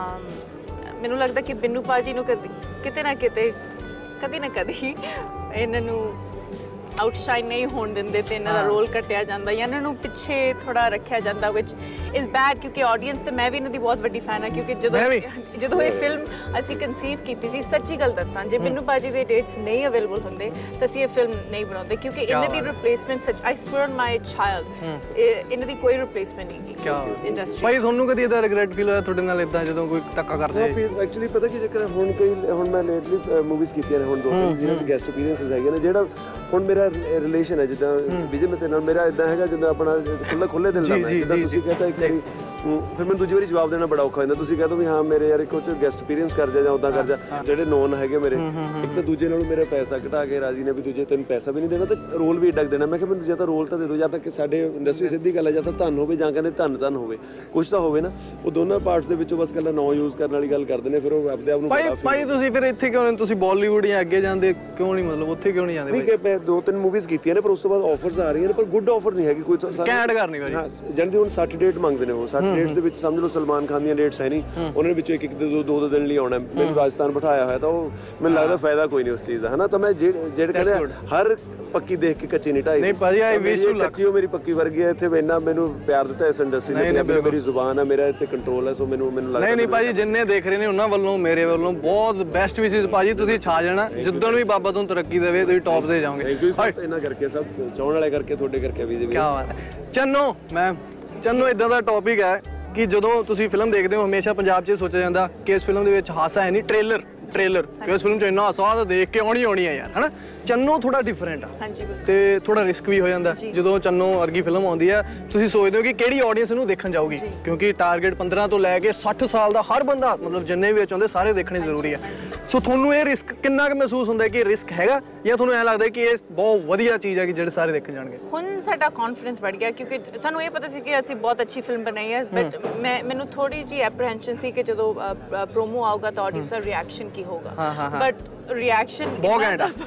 ਮੈਨੂੰ ਲੱਗਦਾ ਕਿ ਬਿੰਨੂ ਭਾਜੀ ਨੂੰ ਕਿਤੇ ਨਾ ਕਿਤੇ ਕਦੀ ਨਾ ਕਦੀ ਇਹਨਾਂ ਨੂੰ ਆਊਟਸ਼ਾਈਨ ਨਹੀਂ ਹੋਣ ਦਿੰਦੇ ਤੇ ਇਹਨਾਂ ਦਾ ਰੋਲ ਕੱਟਿਆ ਜਾਂਦਾ ਜਾਂ ਇਹਨਾਂ ਨੂੰ ਪਿੱਛੇ ਥੋੜਾ ਰੱਖਿਆ ਜਾਂਦਾ, ਵਿਚ ਇਜ਼ ਬੈਡ। ਕਿਉਂਕਿ ਆਡੀਅנס ਤੇ ਮੈਂ ਵੀ ਇਹਨਾਂ ਦੀ ਬਹੁਤ ਵੱਡੀ ਫੈਨ ਹਾਂ, ਕਿਉਂਕਿ ਜਦੋਂ ਜਦੋਂ ਇਹ ਫਿਲਮ ਅਸੀਂ ਕਨਸੀਵ ਕੀਤੀ ਸੀ, ਸੱਚੀ ਗੱਲ ਦੱਸਾਂ, ਜੇ ਬਿੰਨੂ ਭਾਜੀ ਦੇ ਡੇਟਸ ਨਹੀਂ ਅਵੇਲੇਬਲ ਹੁੰਦੇ ਤਾਂ ਅਸੀਂ ਇਹ ਫਿਲਮ ਨਹੀਂ ਬਣਾਉਂਦੇ, ਕਿਉਂਕਿ ਇਹਨਾਂ ਦੀ ਰਿਪਲੇਸਮੈਂਟ ਸੱਚ I swear on my child ਇਹਨਾਂ ਦੀ ਕੋਈ ਰਿਪਲੇਸਮੈਂਟ ਨਹੀਂ ਗੀ ਇੰਡਸਟਰੀ। ਭਾਈ ਤੁਹਾਨੂੰ ਕਦੀ ਇਹਦਾ ਰਿਗਰੈਟ ਫੀਲ ਹੋਇਆ ਤੁਹਾਡੇ ਨਾਲ ਇਦਾਂ ਜਦੋਂ ਕੋਈ ਧੱਕਾ ਕਰਦੇ? ਹਾਂ, ਫਿਰ ਐਕਚੁਅਲੀ ਪਤਾ ਕੀ ਚੱਕਰ ਹੈ, ਹੁਣ ਕਈ ਹੁਣ ਮੈਂ ਲੇਟਲੀ ਮੂਵੀਜ਼ ਕੀਤੀਆਂ ਨੇ ਹੁਣ ਦੋ ਤਿੰਨ ਜਿਹਨਾਂ ਦੇ ਗੈਸਟ ਅਪੀਅਰੈਂਸਸ ਹੈਗੇ ਨੇ। ਜਿਹੜਾ ਹੁਣ ਮੇਰਾ ਰਿਲੇਸ਼ਨ ਹੈ ਜਿੱਦਾਂ ਵਿਜੇ ਮੇਰੇ ਨਾਲ, ਮੇਰਾ ਇਦਾਂ ਹੈਗਾ ਜਿੱਦਾਂ ਆਪਣਾ ਖੁੱਲ੍ਹਾ ਖੁੱਲ੍ਹੇ ਦਿਲ ਨਾਲ, ਜਿੱਦਾਂ ਤੁਸੀਂ ਕਹਿੰਦਾ ਇੱਕ ਵਾਰੀ ਫਿਰ ਮੈਨੂੰ ਦੂਜੀ ਵਾਰੀ ਜਵਾਬ ਦੇਣਾ ਬੜਾ ਔਖਾ ਹੋ ਜਾਂਦਾ। ਤੁਸੀਂ ਕਹਿ ਦੋ ਵੀ ਹਾਂ ਮੇਰੇ ਯਾਰ ਇੱਕ ਉਹ 'ਚ ਗੈਸਟ ਅਪੀਅਰੈਂਸ ਕਰ ਜਾ ਜਾਂ ਉੱਦਾਂ ਕਰ ਜਾ। ਜਿਹੜੇ ਨੋਨ ਹੈਗੇ ਮੇਰੇ, ਇੱਕ ਤਾਂ ਦੂਜੇ ਨਾਲੋਂ ਮੇਰਾ ਪੈਸਾ ਘਟਾ ਕੇ ਰਾਜੀ ਨੇ ਵੀ ਦੂਜੇ ਤੈਨੂੰ ਪੈਸਾ ਵੀ ਨਹੀਂ ਦੇਣਾ ਤੇ ਰੋਲ ਵੀ ਏਡਾ ਦੇਣਾ। ਮੈਂ ਕਿਹਾ ਮੈਨੂੰ ਜਾਂ ਤਾਂ ਰੋਲ ਤਾਂ ਦੇ ਦਿਓ, ਜਾਂ ਤਾਂ ਕਿ ਸਾਡੇ ਇੰਡਸਟਰੀ ਸਿੱਧੀ ਗੱਲ ਹੈ, ਜਾਂ ਤਾਂ ਧਨ ਹੋਵੇ ਜਾਂ ਕਹਿੰਦੇ ਧਨ ਧਨ ਹੋਵੇ, ਕੁਛ ਤਾਂ ਹੋਵੇ ਨਾ। ਉਹ ਦੋਨਾਂ ਪਾਰਟਸ ਦੇ ਵਿੱਚੋਂ ਬਸ ਗੱਲਾਂ ਨੋ ਯੂਜ਼ ਕਰਨ ਵਾਲੀ ਗੱਲ ਕਰਦੇ ਨੇ, ਫਿਰ ਉਹ ਆਪਦੇ ਆਪ ਨੂੰ। ਭਾਈ ਭਾਈ ਤੁਸੀਂ ਫਿਰ ਇੱਥੇ ਕਿਉਂ ਨਹੀਂ, ਤੁਸੀਂ ਬਾਲੀਵੁੱਡ ਜਾਂ ਅੱਗੇ ਜਾਂਦੇ ਕਿਉਂ ਨਹੀਂ, ਮਤਲਬ ਉੱਥੇ ਕਿਉਂ ਨਹੀਂ ਜਾਂਦੇ? ਨਹੀਂ ਕਿ ਮੈਂ ਦੋ ਤਿੰਨ ਮੂਵੀਜ਼ ਕੀਤੀਆਂ ਨੇ, ਪਰ ਉਸ ਤੋਂ ਬਾਅਦ ਆਫਰਸ ਆ ਰਹੀਆਂ ਨੇ, ਪਰ ਗੁੱਡ ਆਫਰ ਨਹੀਂ ਹੈਗੀ ਕੋਈ। ਕੈਂਟ ਕਰਨੀ ਭਾਈ। ਹਾਂ, ਜਨਦੀ ਹੁਣ ਸੱਠ ਡੇਟ ਮੰਗਦੇ ਨੇ, ਉਹ ਸੱਠ ਡੇਟਸ ਦੇ ਵਿੱਚ ਸਮਝ ਲਓ ਸਲਮਾਨ ਖਾਨ ਦੀਆਂ ਡੇਟਸ ਹੈ ਨਹੀਂ, ਉਹਨਾਂ ਦੇ ਵਿੱਚੋਂ ਇੱਕ ਇੱਕ ਦੋ ਦੋ ਦਿਨ ਲਈ ਆਉਣਾ। ਮੈਨੂੰ ਰਾਜਸਥਾਨ ਬਿਠਾਇਆ ਹੋਇਆ ਤਾਂ ਉਹ ਮੈਨੂੰ ਲੱਗਦਾ ਫਾਇਦਾ ਕੋਈ ਨਹੀਂ ਉਸ ਚੀਜ਼ ਦਾ, ਹੈ ਨਾ। ਤਾਂ ਮੈਂ ਜਿਹੜੇ ਕਹਿੰਦੇ ਹਰ ਪੱਕੀ ਦੇਖ ਕੇ ਕੱਚੀ ਨਹੀਂ ਢਾਈ। ਨਹੀਂ ਭਾਜੀ, ਆਈ ਵਿਸ਼ ਯੂ ਲੱਕ। ਕੱਚੀ ਉਹ ਮੇਰੀ ਪੱਕੀ ਵਰਗੀ ਹੈ। ਇੱਥੇ ਇੰਨਾ ਮੈਨੂੰ ਪਿਆਰ ਦਿੱਤਾ ਇਸ ਇੰਡਸਟਰੀ ਨੇ, ਮੇਰੀ ਜ਼ੁਬਾਨ ਹੈ, ਮੇਰਾ ਇੱਥੇ ਕੰਟਰੋਲ ਹੈ, ਸੋ ਮੈਨੂੰ ਮੈਨੂੰ ਲੱਗਦਾ। ਨਹੀਂ ਨਹੀਂ ਭਾਜੀ, ਜਿੰਨੇ ਦੇਖ ਰਹੇ ਨੇ ਉਹਨਾਂ ਵੱਲੋਂ ਮੇਰੇ ਵੱਲੋਂ ਬਹੁਤ ਬੈਸਟ ਵਿਸ਼ੇਸ ਭਾਜੀ। ਤੁਸੀਂ ਛਾ ਜਾਣਾ, ਜਿੱਦਣ ਵੀ ਬਾਬਾ ਤੁਹਾਨੂੰ ਤਰੱਕੀ ਦੇਵੇ, ਤੁਸੀਂ ਟੌਪ ਤੇ ਜਾਓਗੇ। ਇਹਨਾਂ ਕਰਕੇ ਸਭ ਚਾਹਣ ਵਾਲੇ ਕਰਕੇ, ਤੁਹਾਡੇ ਕਰਕੇ ਵੀ। ਕੀ ਬਾਤ ਹੈ ਚੰਨੋ ਮੈਮ। ਚੰਨੋ ਇਦਾਂ ਦਾ ਟੌਪਿਕ ਹੈ ਕਿ ਜਦੋਂ ਤੁਸੀਂ ਫਿਲਮ ਦੇਖਦੇ ਹੋ ਹਮੇਸ਼ਾ ਪੰਜਾਬ 'ਚ ਸੋਚਿਆ ਜਾਂਦਾ ਕਿ ਇਸ ਫਿਲਮ ਦੇ ਵਿੱਚ ਹਾਸਾ ਹੈ ਨਹੀਂ, ਟ੍ਰੇਲਰ ਟ੍ਰੇਲਰ ਕਿ ਇਸ ਫਿਲਮ 'ਚ ਇੰਨਾ ਹਾਸਾ ਤਾਂ ਦੇਖ ਕੇ ਆਉਣੀ ਆਉਣੀ ਹੈ ਯਾਰ, ਹੈ ਨਾ। ਚੰਨੋ ਥੋੜਾ ਡਿਫਰੈਂਟ ਆ ਤੇ ਥੋੜਾ ਰਿਸਕ ਵੀ ਹੋ ਜਾਂਦਾ ਜਦੋਂ ਚੰਨੋ ਵਰਗੀ ਫਿਲਮ ਆਉਂਦੀ ਆ। ਤੁਸੀਂ ਸੋਚਦੇ ਹੋ ਕਿ ਕਿਹੜੀ ਆਡੀਅנס ਨੂੰ ਦੇਖਣ ਜਾਊਗੀ, ਕਿਉਂਕਿ ਟਾਰਗੇਟ ਪੰਦਰਾਂ ਤੋਂ ਲੈ ਕੇ ਸੱਠ ਸਾਲ ਦਾ ਹਰ ਬੰਦਾ, ਮਤਲਬ ਜਿੰਨੇ ਵੀ ਵਿੱਚ ਆਉਂਦੇ ਸਾਰੇ ਦੇਖਣੇ ਜ਼ਰੂਰੀ ਆ। ਸੋ ਤੁਹਾਨੂੰ ਇਹ ਰਿਸਕ ਕਿੰਨਾ ਕੁ ਮਹਿਸੂਸ ਹੁੰਦਾ ਕਿ ਰਿਸਕ ਹੈਗਾ, ਜਾਂ ਤੁਹਾਨੂੰ ਐਂ ਲੱਗਦਾ ਕਿ ਇਹ ਬਹੁਤ ਵਧੀਆ ਚੀਜ਼ ਹੈ ਕਿ ਜਿਹੜੇ ਸਾਰੇ ਦੇਖਣ ਜਾਣਗੇ? ਹੁਣ ਸਾਡਾ ਕੌਨਫੀਡੈਂਸ ਵੱਧ ਗਿਆ, ਕਿਉਂਕਿ ਸਾਨੂੰ ਇਹ ਪਤਾ ਸੀ ਕਿ ਅਸੀਂ ਬਹੁਤ ਅੱਛੀ ਫਿਲਮ ਬਣਾਈ ਹੈ, ਬਟ ਮੈਂ ਮੈਨੂੰ ਥੋੜੀ ਜਿਹੀ ਐਪਰੀਹੈਂਸ਼ਨ ਸੀ ਕਿ ਜਦੋਂ ਪ੍ਰੋਮੋ ਆਊਗਾ ਤਾਂ ਆਡੀਅנס ਦਾ ਰਿਐਕਸ਼ਨ ਕੀ ਹੋਗਾ। ਬਟ ਰਿਐਕਸ਼ਨ ਬਹੁਤ ਘੈਂਟ ਆ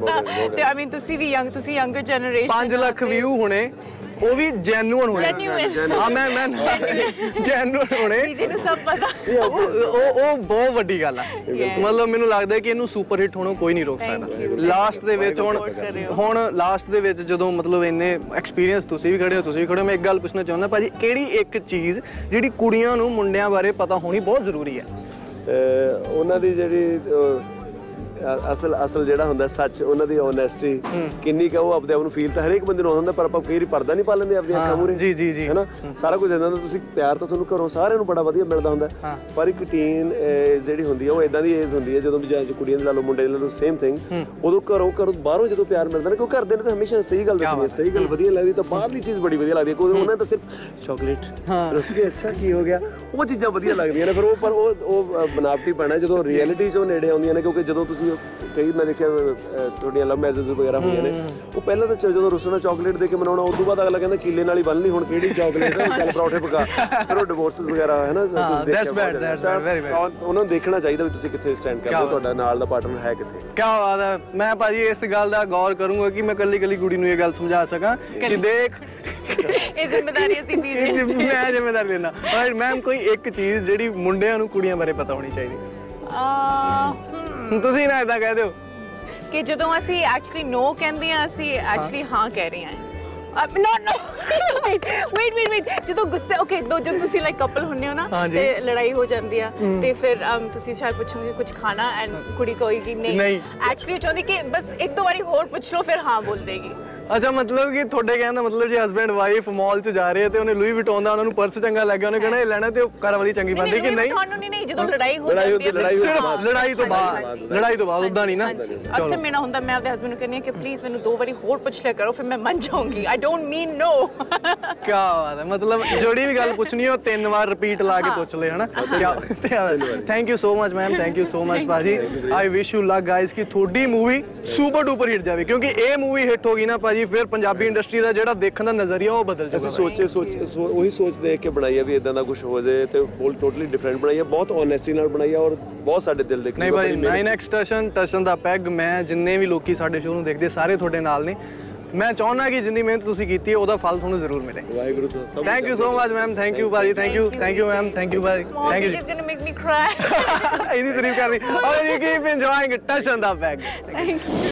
ਤੇ ਆਈ ਮੀਨ ਤੁਸੀਂ ਵੀ ਯੰਗ, ਤੁਸੀਂ ਯੰਗਰ ਜਨਰੇਸ਼ਨ, ਪੰਜ ਲੱਖ ਵਿਊ ਹੋਣੇ, ਉਹ ਵੀ ਜੈਨੂਅਨ ਹੋਣੇ। ਹਾਂ ਮੈਂ ਮੈਂ ਜੈਨੂਅਨ ਹੋਣੇ, ਜਿਹਨੂੰ ਸਭ ਪਤਾ, ਉਹ ਉਹ ਬਹੁਤ ਵੱਡੀ ਗੱਲ ਆ। ਮਤਲਬ ਮੈਨੂੰ ਲੱਗਦਾ ਕਿ ਇਹਨੂੰ ਸੁਪਰ ਹਿੱਟ ਹੋਣੋਂ ਕੋਈ ਨਹੀਂ ਰੋਕ ਸਕਦਾ। ਲਾਸਟ ਦੇ ਵਿੱਚ ਹੁਣ ਹੁਣ ਲਾਸਟ ਦੇ ਵਿੱਚ ਜਦੋਂ ਮਤਲਬ ਇੰਨੇ ਐਕਸਪੀਰੀਅੰਸ, ਤੁਸੀਂ ਵੀ ਖੜੇ ਹੋ ਤੁਸੀਂ ਵੀ ਖੜੇ ਹੋ, ਮੈਂ ਇੱਕ ਗੱਲ ਪੁੱਛਣਾ ਚਾਹੁੰਦਾ ਭਾਜੀ, ਕਿਹੜੀ ਇੱਕ ਚੀਜ਼ ਜਿਹੜੀ ਕੁੜੀਆਂ ਨੂੰ ਮੁੰਡਿਆਂ ਬਾਰੇ ਪਤਾ ਹੋਣੀ ਬਹੁਤ ਜ਼ਰੂਰੀ ਹੈ? ਉਹਨਾਂ ਦੀ ਜਿਹੜੀ ਅਸਲ ਅਸਲ ਜਿਹੜਾ ਹੁੰਦਾ ਸੱਚ, ਉਹਨਾਂ ਦੀ ਓਨੈਸਟੀ ਕਿੰਨੀ ਕੁ ਉਹ ਆਪਦੇ ਆਪ ਨੂੰ ਫੀਲ ਤਾਂ ਹਰੇਕ ਬੰਦੇ ਨੂੰ ਆਉਂਦਾ, ਪਰ ਆਪਾਂ ਕਈ ਵਾਰੀ ਪਰਦਾ ਨਹੀਂ ਪਾ ਲੈਂਦੇ ਆਪਣੀਆਂ ਅੱਖਾਂ ਮੂਹਰੇ। ਜੀ ਜੀ ਜੀ, ਹੈ ਨਾ। ਸਾਰਾ ਕੁਝ ਇਦਾਂ ਦਾ, ਤੁਸੀਂ ਪਿਆਰ ਤਾਂ ਤੁਹਾਨੂੰ ਘਰੋਂ ਸਾਰਿਆਂ ਨੂੰ ਬੜਾ ਵਧੀਆ ਮਿਲਦਾ ਹੁੰਦਾ, ਪਰ ਇੱਕ ਟੀਨ ਜਿਹੜੀ ਹੁੰਦੀ ਹੈ ਉਹ ਇਦਾਂ ਦੀ ਏਜ ਹੁੰਦੀ ਹੈ ਜਦੋਂ ਵੀ ਕੁੜੀਆਂ ਦੇ ਲਾ ਲਓ ਮੁੰਡੇ ਦੇ ਲਾ ਲਓ ਸੇਮ ਥਿੰਗ, ਉਦੋਂ ਘਰੋਂ ਘਰੋਂ ਬਾਹਰੋਂ ਜਦੋਂ ਪਿਆਰ ਮਿਲਦਾ ਨਾ, ਕਿਉਂਕਿ ਘਰਦੇ ਨੇ ਤਾਂ ਹਮੇਸ਼ਾ ਸਹੀ ਗੱਲ ਦੱਸਣੀ, ਸਹੀ ਗੱਲ ਵਧੀਆ ਲੱਗਦੀ, ਤਾਂ ਬਾਹਰਲੀ ਚੀਜ਼ ਬੜੀ ਵਧੀਆ ਲੱਗਦੀ ਹੈ। ਕੋਈ ਉਹਨਾਂ ਤਾਂ ਸਿਰਫ ਚਾਕਲੇਟ ਰਸ ਕੇ ਅੱਛਾ ਕੀ ਹੋ ਗਿਆ, ਉਹ ਚੀਜ਼ਾਂ ਵਧੀਆ ਲੱਗਦੀਆਂ ਨੇ। ਫਿਰ ਉਹ ਪਰ ਉਹ ਉਹ ਬਨਾਵਟੀ ਪੈਣਾ ਜਦੋਂ ਰਿਐਲਿਟੀ 'ਚ ਉਹ ਨੇੜੇ ਆਉਂਦੀਆਂ ਨੇ, ਕਿਉਂਕਿ ਜਦੋਂ ਤੁਸੀਂ ਕਈ ਮੈਂ ਦੇਖਿਆ ਤੁਹਾਡੀਆਂ ਲਵ ਮੈਰਿਜਸ ਵਗੈਰਾ ਹੋਈਆਂ ਨੇ, ਉਹ ਪਹਿਲਾਂ ਤਾਂ ਜਦੋਂ ਰੁੱਸਣਾ ਚਾਕਲੇਟ ਦੇ ਕੇ ਮਨਾਉਣਾ, ਉਸ ਤੋਂ ਬਾਅਦ ਅਗਲਾ ਕਹਿੰਦਾ ਕੀਲੇ ਨਾਲ ਹੀ ਬੰਨ ਲਈ, ਹੁਣ ਕਿਹੜੀ ਚਾਕਲੇਟ ਹੈ, ਚੱਲ ਪਰੌਂਠੇ ਪਕਾ, ਫਿਰ ਉਹ ਡਿਵੋਰਸ ਵਗੈਰਾ ਹੈ ਨਾ। ਉਹਨਾਂ ਨੂੰ ਦੇਖਣਾ ਚਾਹੀਦਾ ਵੀ ਤੁਸੀਂ ਕਿੱਥੇ ਸਟੈਂਡ ਕਰਦੇ ਹੋ, ਤੁਹਾਡਾ ਨਾਲ ਦਾ ਪਾਰਟਨਰ ਹੈ ਕਿੱਥੇ। ਕੀ ਬਾਤ ਹੈ। ਮੈਂ ਭਾਜੀ ਇਸ ਗੱਲ ਦਾ ਗੌਰ ਕਰੂੰਗਾ ਕਿ ਮੈਂ ਕੱਲੀ ਕੱਲੀ ਕੁੜੀ ਨੂੰ ਇਹ ਗੱਲ ਸਮਝਾ ਸਕਾਂ ਕਿ ਦੇਖ ਇਹ ਜ਼ਿੰਮੇਵਾਰੀ ਅਸੀਂ ਬੀਜੇ, ਮੈਂ ਜ਼ਿੰਮੇਵਾਰੀ ਲੈਣਾ। ਔਰ ਮੈਮ ਕੋਈ ਇੱਕ ਚੀਜ਼ ਜਿਹੜੀ ਮੁੰਡਿਆਂ ਨੂੰ ਕੁੜੀਆਂ ਬਾਰੇ ਪਤਾ ਹੋਣੀ ਚਾਹੀਦੀ? ਤੁਸੀਂ ਨਾ ਇਦਾਂ ਕਹਿ ਦਿਓ ਕਿ ਜਦੋਂ ਅਸੀਂ ਐਕਚੁਅਲੀ ਨੋ ਕਹਿੰਦੇ ਆ, ਅਸੀਂ ਐਕਚੁਅਲੀ ਹਾਂ ਕਹਿ ਰਹੇ ਹਾਂ। No no wait wait wait ਜਦੋਂ ਗੁੱਸੇ ਓਕੇ ਦੋ ਜਦੋਂ ਤੁਸੀਂ ਲਾਈਕ ਕਪਲ ਹੁੰਨੇ ਹੋ ਨਾ ਹਾਂਜੀ। ਤੇ ਲੜਾਈ ਹੋ ਜਾਂਦੀ ਆ ਤੇ ਫਿਰ ਅਮ, ਤੁਸੀਂ ਸ਼ਾਇਦ ਪੁੱਛੋਗੇ ਕੁਝ ਖਾਣਾ ਐਂਡ ਕੁੜੀ ਕਹੇਗੀ ਨਹੀਂ ਨਹੀਂ। ਐਕਚੁਅਲੀ ਚਾਹੁੰਦੀ ਕਿ ਬਸ ਇੱਕ ਦੋ ਵਾਰੀ ਹੋਰ ਪੁੱਛ ਲਓ ਫਿਰ ਹਾਂ ਬੋਲ ਦੇਗੀ। ਅੱਛਾ ਮਤਲਬ ਕਿ ਤੁਹਾਡੇ ਕਹਿਣ ਦਾ ਮਤਲਬ ਜੇ ਹਸਬੈਂਡ ਵਾਈਫ ਮਾਲ 'ਚ ਜਾ ਰਹੇ ਆ ਤੇ ਉਹਨੇ ਲੂਈ ਵਿਟੋਨ ਦਾ ਉਹਨਾਂ ਨੂੰ ਪਰਸ ਚੰਗਾ ਲੱਗਿਆ ਉਹਨੇ ਕਹਿਣਾ ਇਹ ਲੈਣਾ ਤੇ ਉਹ ਘਰ ਵਾਲੀ ਚੰਗੀ ਬਣਦੀ ਕਿ ਨਹੀਂ ਤੁਹਾਨੂੰ ਨਹੀਂ ਨਹੀਂ ਜਦੋਂ ਲੜਾਈ ਹੋ ਲੜਾਈ ਜਾਂਦੀ ਹੈ ਹੁੰਦੀ, ਲੜਾਈ ਫਿਰ ਹੁੰਦੀ, ਹਾਂ, ਸਿਰਫ ਲੜਾਈ ਤੋਂ ਹਾਂਜੀ, ਬਾਅਦ ਹਾਂਜੀ। ਲੜਾਈ ਤੋਂ ਬਾਅਦ ਉਦਾਂ ਨਹੀਂ ਨਾ ਹਾਂਜੀ ਚਲੋ ਅਕਸਰ ਮੇਰਾ ਹੁੰਦਾ ਮੈਂ ਆਪਣੇ ਹਸਬੈਂਡ ਨੂੰ ਕਹਿੰਦੀ ਹਾਂ ਕਿ ਪਲੀਜ਼ ਮੈਨੂੰ ਦੋ ਵਾਰੀ ਹੋਰ ਪੁੱਛ ਲਿਆ ਕਰੋ ਫਿਰ ਮੈਂ ਮੰਨ ਜਾਊਂਗੀ ਆਈ ਡੋਨਟ ਮੀਨ ਨੋ ਕੀ ਬਾਤ ਹੈ ਮਤਲਬ ਜਿਹੜੀ ਵੀ ਗੱਲ ਪੁੱਛਣੀ ਉਹ ਤਿੰਨ ਵਾਰ ਰਿਪੀਟ ਲਾ ਕੇ ਪੁੱਛ ਲੈ ਹਨਾ thank you so much ma'am thank you so much ਭਾਜੀ I wish you luck guys ਕਿ ਤੁਹਾਡੀ ਮੂਵੀ ਸੁਪਰ ਡੂਪਰ ਹਿੱਟ ਜਾਵੇ ਕਿਉਂਕਿ ਇਹ ਮੂਵੀ ਹਿੱਟ ਹੋ ਗਈ ਨਾ ਭਾਜੀ ਫਿਰ ਪੰਜਾਬੀ ਇੰਡਸਟਰੀ ਦਾ ਜਿਹੜਾ ਦੇਖਣ ਦਾ ਨਜ਼ਰੀਆ ਉਹ ਬਦਲ ਅਸੀਂ ਜਾਊਗਾ ਸੋਚੇ ਸੋਚ ਸੋ- ਉਹੀ ਸੋਚ ਦੇਖ ਕੇ ਬਣਾਈ ਆ ਵੀ ਇਦਾਂ ਦਾ ਕੁਝ ਹੋ ਜਾਏ ਤੇ ਬੋਲ ਟੋਟਲੀ ਡਿਫਰੈਂਟ ਬਣਾਈ ਆ ਬਹੁਤ ਓਨੈਸਟੀ ਨਾਲ ਬਣਾਈ ਆ ਔਰ ਬਹੁਤ ਸਾਡੇ ਦਿਲ ਦੇ ਨਹੀਂ ਭਾਈ ਨਾਈਨ ਐਕਸ ਟਸ਼ਨ ਟਸ਼ਨ ਦਾ ਪੈਗ ਮੈਂ ਜਿੰਨੇ ਵੀ ਲੋਕੀ ਸਾਡੇ ਸ਼ੋਅ ਨੂੰ ਦੇਖਦੇ ਸਾਰੇ ਤੁਹਾਡੇ ਨਾਲ ਨੇ ਮੈਂ ਚਾਹੁੰਦਾ ਕਿ ਜਿੰਨੀ ਮਿਹਨਤ ਤੁਸੀਂ ਕੀਤੀ ਹੈ ਉਹਦਾ ਫਲ ਤੁਹਾਨੂੰ ਜ਼ਰੂਰ ਮਿਲੇ ਵਾਹਿਗੁਰੂ ਤੋਂ ਸਭ thank you so much ma'am thank you ਭਾਜੀ thank you thank you ma'am thank you ਭਾਜੀ thank you He's gonna make me cry ਇਹਦੀ ਤਾਰੀਫ ਕਰ ਰਹੀ ਔਰ you keep enjoying Tashan Da Peg thank you